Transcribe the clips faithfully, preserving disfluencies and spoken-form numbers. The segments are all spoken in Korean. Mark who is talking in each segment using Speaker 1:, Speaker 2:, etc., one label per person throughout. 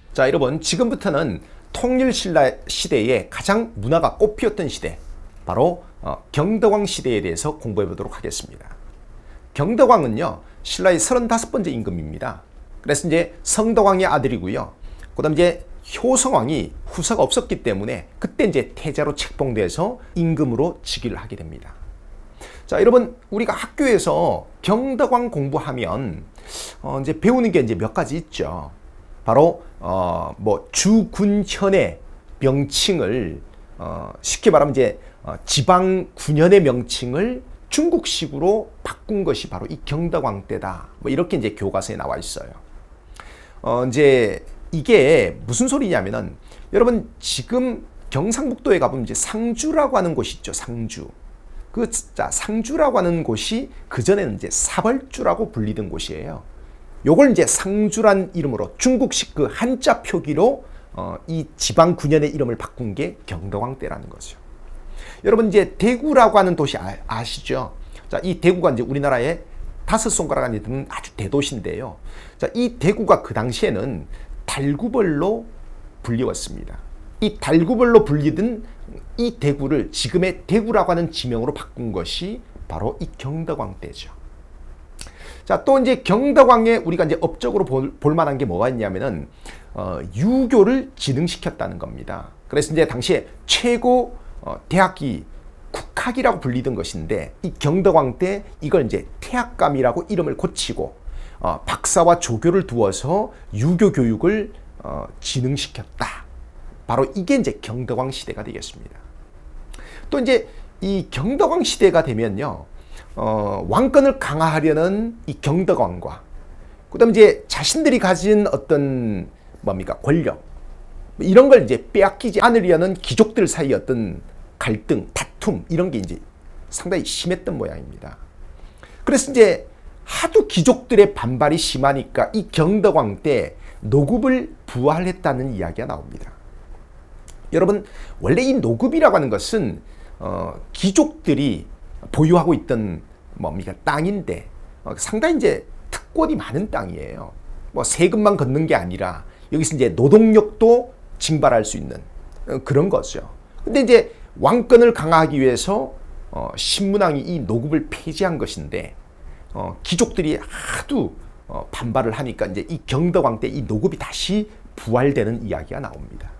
Speaker 1: 자, 여러분, 지금부터는 통일신라 시대에 가장 문화가 꽃피었던 시대, 바로 어, 경덕왕 시대에 대해서 공부해 보도록 하겠습니다. 경덕왕은요, 신라의 서른다섯 번째 임금입니다. 그래서 이제 성덕왕의 아들이고요. 그 다음 이제 효성왕이 후사가 없었기 때문에 그때 이제 태자로 책봉돼서 임금으로 즉위를 하게 됩니다. 자, 여러분, 우리가 학교에서 경덕왕 공부하면 어, 이제 배우는 게 이제 몇 가지 있죠. 바로 어, 뭐 주군현의 명칭을 어, 쉽게 말하면 이제 어, 지방 군현의 명칭을 중국식으로 바꾼 것이 바로 이 경덕왕 때다. 뭐 이렇게 이제 교과서에 나와 있어요. 어, 이제 이게 무슨 소리냐면은 여러분, 지금 경상북도에 가보면 이제 상주라고 하는 곳이 있죠. 상주. 그 자, 상주라고 하는 곳이 그전에는 이제 사벌주라고 불리던 곳이에요. 요걸 이제 상주란 이름으로 중국식 그 한자 표기로 어, 이 지방 군현의 이름을 바꾼 게 경덕왕 때라는 거죠. 여러분, 이제 대구라고 하는 도시 아, 아시죠? 자, 이 대구가 이제 우리나라의 다섯 손가락 안에 드는 아주 대도시인데요. 자, 이 대구가 그 당시에는 달구벌로 불리웠습니다. 이 달구벌로 불리던 이 대구를 지금의 대구라고 하는 지명으로 바꾼 것이 바로 이 경덕왕 때죠. 자, 또 이제 경덕왕에 우리가 이제 업적으로 볼, 볼 만한 게 뭐가 있냐면은 어, 유교를 진흥시켰다는 겁니다. 그래서 이제 당시에 최고 어, 대학이 국학이라고 불리던 것인데 이 경덕왕 때 이걸 이제 태학감이라고 이름을 고치고 어, 박사와 조교를 두어서 유교 교육을 어, 진흥시켰다. 바로 이게 이제 경덕왕 시대가 되겠습니다. 또 이제 이 경덕왕 시대가 되면요, 어, 왕권을 강화하려는 이 경덕왕과 그다음 이제 자신들이 가진 어떤 뭡니까 권력 이런 걸 이제 빼앗기지 않으려는 귀족들 사이 어떤 갈등, 다툼 이런 게 이제 상당히 심했던 모양입니다. 그래서 이제 하도 귀족들의 반발이 심하니까 이 경덕왕 때 노급을 부활했다는 이야기가 나옵니다. 여러분, 원래 이 노급이라고 하는 것은 어, 귀족들이 보유하고 있던 뭡니까 땅인데 어, 상당히 이제 특권이 많은 땅이에요. 뭐 세금만 걷는 게 아니라 여기서 이제 노동력도 징발할 수 있는 어, 그런 거죠. 근데 이제 왕권을 강화하기 위해서 어, 신문왕이 이 노급을 폐지한 것인데 어, 귀족들이 하도 어, 반발을 하니까 이제 이 경덕왕 때 이 노급이 다시 부활되는 이야기가 나옵니다.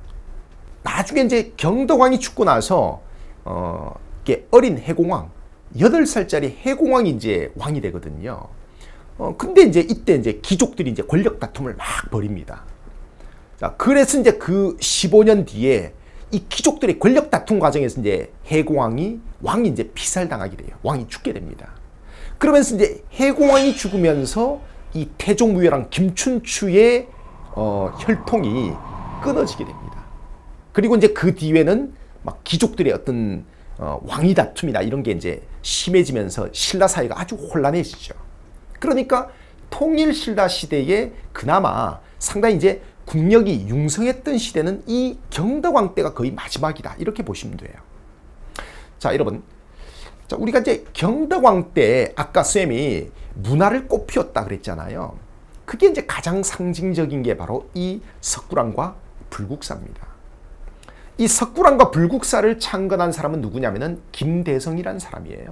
Speaker 1: 나중에 이제 경덕왕이 죽고 나서 어, 이게 어린 해공왕, 여덟 살짜리 해공왕이 이제 왕이 되거든요. 어, 근데 이제 이때 이제 귀족들이 이제 권력 다툼을 막 벌입니다. 자, 그래서 이제 그 십오 년 뒤에 이 귀족들의 권력 다툼 과정에서 이제 해공왕이 왕이 이제 피살당하게 돼요. 왕이 죽게 됩니다. 그러면서 이제 해공왕이 죽으면서 이 태종무열왕 김춘추의 어, 혈통이 끊어지게 됩니다. 그리고 이제 그 뒤에는 막 귀족들의 어떤 어, 왕위 다툼이나 이런 게 이제 심해지면서 신라 사회가 아주 혼란해지죠. 그러니까 통일신라 시대에 그나마 상당히 이제 국력이 융성했던 시대는 이 경덕왕 때가 거의 마지막이다. 이렇게 보시면 돼요. 자, 여러분. 자, 우리가 이제 경덕왕 때 아까 쌤이 문화를 꽃피웠다 그랬잖아요. 그게 이제 가장 상징적인 게 바로 이 석굴암과 불국사입니다. 이 석굴암과 불국사를 창건한 사람은 누구냐면은 김대성이라는 사람이에요.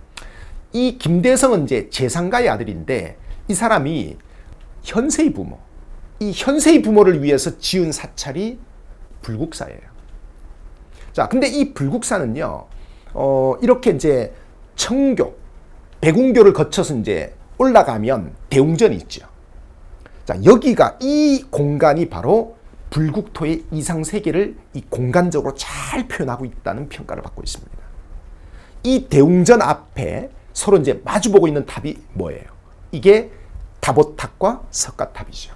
Speaker 1: 이 김대성은 이제 재상가의 아들인데 이 사람이 현세의 부모, 이 현세의 부모를 위해서 지은 사찰이 불국사예요. 자, 근데 이 불국사는요, 어, 이렇게 이제 청교, 백운교를 거쳐서 이제 올라가면 대웅전이 있죠. 자, 여기가 이 공간이 바로 불국토의 이상세계를 이 공간적으로 잘 표현하고 있다는 평가를 받고 있습니다. 이 대웅전 앞에 서로 이제 마주보고 있는 탑이 뭐예요? 이게 다보탑과 석가탑이죠.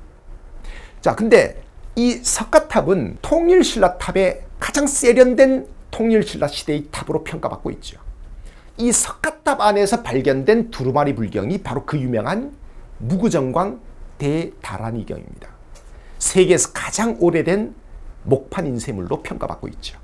Speaker 1: 자, 근데 이 석가탑은 통일신라탑의 가장 세련된 통일신라 시대의 탑으로 평가받고 있죠. 이 석가탑 안에서 발견된 두루마리 불경이 바로 그 유명한 무구정광 대다란이경입니다. 세계에서 가장 오래된 목판 인쇄물로 평가받고 있죠.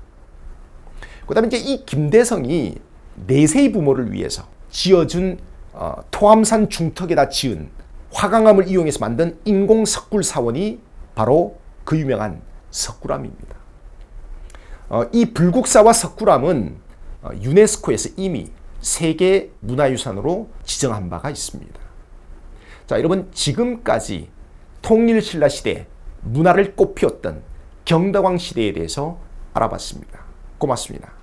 Speaker 1: 그 다음에 이제 이 김대성이 내세의 부모를 위해서 지어준 어, 토암산 중턱에다 지은 화강암을 이용해서 만든 인공 석굴 사원이 바로 그 유명한 석굴암입니다. 어, 이 불국사와 석굴암은 어, 유네스코에서 이미 세계 문화유산으로 지정한 바가 있습니다. 자, 여러분 지금까지 통일신라 시대 문화를 꽃피웠던 경덕왕 시대에 대해서 알아봤습니다. 고맙습니다.